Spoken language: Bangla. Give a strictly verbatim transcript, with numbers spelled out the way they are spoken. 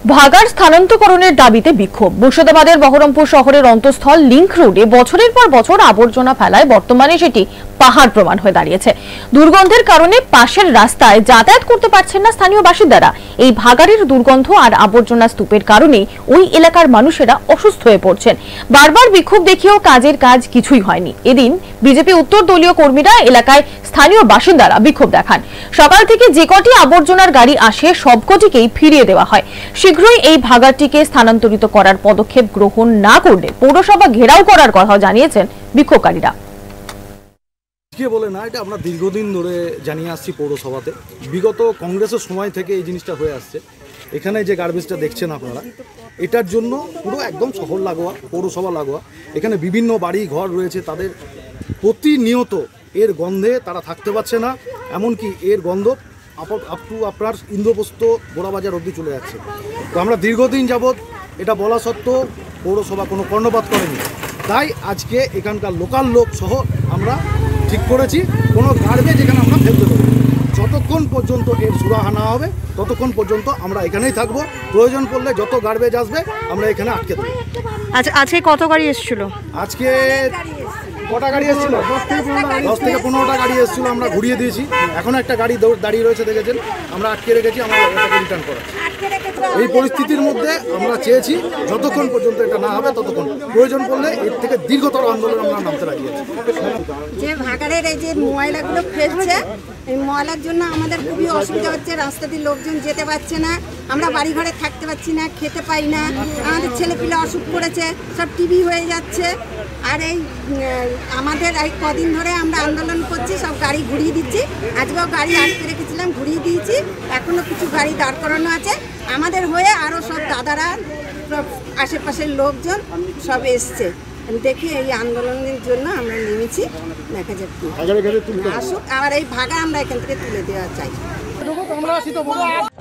ভাগাড় স্থানান্তরকরণের দাবিতে বিক্ষোভ। মুর্শিদাবাদের বহরমপুর শহরের অন্তঃস্থল লিংক রোডে বছরের পর বছর আবর্জনা ফেলায় বর্তমানে সেটি পাহাড় প্রমাণ হয়ে দাঁড়িয়েছে। দুর্গন্ধের কারণে পাশের রাস্তায় যাতায়াত করতে পারছেন না স্থানীয় বাসিন্দারা। এই ভাগাড়ের দুর্গন্ধ আর আবর্জনা স্তূপের কারণে ওই এলাকার মানুষেরা অসুস্থ হয়ে পড়ছেন। বারবার বিক্ষোভ দেখিয়েও কাজের কাজ কিছুই হয়নি। এদিন বিজেপি উত্তর দলীয় কর্মীরা এলাকায় স্থানীয় বাসিন্দারা বিক্ষোভ দেখান। সকাল থেকে যে কটি আবর্জনার গাড়ি আসে সবকটিকেই ফিরিয়ে দেওয়া হয়। শীঘ্রই এই ভাগাড়টিকে স্থানান্তরিত করার পদক্ষেপ গ্রহণ না করলে পৌরসভা ঘেরাও করার কথা জানিয়েছেন বিক্ষোভকারীরা। বলে না, এটা আমরা দীর্ঘদিন ধরে জানিয়ে আসছি পৌরসভাতে। বিগত কংগ্রেসের সময় থেকে এই জিনিসটা হয়ে আসছে। এখানে যে গার্বেজটা দেখছেন আপনারা, এটার জন্য পুরো একদম শহর লাগোয়া, পৌরসভা লাগোয়া। এখানে বিভিন্ন বাড়ি ঘর রয়েছে, তাদের প্রতিনিয়ত এর গন্ধে তারা থাকতে পারছে না। এমনকি এর গন্ধ আপ টু আপনার ইন্দ্রপ্রস্থ গোড়াবাজার অবধি চলে যাচ্ছে। তো আমরা দীর্ঘদিন যাবৎ এটা বলা সত্ত্বেও পৌরসভা কোনো কর্ণপাত করেনি। তাই আজকে এখানকার লোকাল লোক সহ আমরা ঠিক করেছি কোনো গার্বেজ এখানে আমরা ফেলতে দেবো। যতক্ষণ পর্যন্ত এর সুরাহা না হবে ততক্ষণ পর্যন্ত আমরা এখানেই থাকবো। প্রয়োজন পড়লে যত গার্বেজ আসবে আমরা এখানে আটকে দেবো। আচ্ছা, আজকে কত গাড়ি এসেছিল? আজকে কটা গাড়ি এসেছিল? দশ থেকে পনেরোটা গাড়ি এসেছিল, আমরা ঘুরিয়ে দিয়েছি। এখন একটা গাড়ি দাঁড়িয়ে রয়েছে, দেখেছেন, আমরা আটকে রেখেছি। আমরা এটাকে রিটার্ন করাচ্ছি। এই পরিস্থিতির মধ্যে আমরা চেয়েছি যতক্ষণ পর্যন্ত এটা না হবে ততক্ষণ, প্রয়োজন পড়লে এর থেকে দীর্ঘতর আন্দোলন আমরা নামতে রাজি আছি। যে ভাগাড়ের এই যে ময়লাগুলো ফেলছে, এই ময়লার জন্য আমাদের খুবই অসুবিধা হচ্ছে। রাস্তা দিয়ে লোকজন যেতে পারছে না, আমরা বাড়ি ঘরে থাকতে পারছি না, খেতে পাই না। আমাদের ছেলেপিলে অসুখ করেছে, সব টিভি হয়ে যাচ্ছে। আর এই আমাদের এই কদিন ধরে আমরা আন্দোলন করছি, সব গাড়ি ঘুরিয়ে দিচ্ছি। আজকেও গাড়ি আটকে রেখেছিলাম, ঘুরিয়ে দিয়েছি। এখনও কিছু গাড়ি দাঁড় করানো আছে। আমাদের হয়ে আরও সব দাদারা, সব আশেপাশের লোকজন সব এসছে। দেখি এই আন্দোলনের জন্য আমরা নেমেছি। দেখা যাক আসুক, আবার এই ভাগা আমরা এখান থেকে তুলে দেওয়া চাই।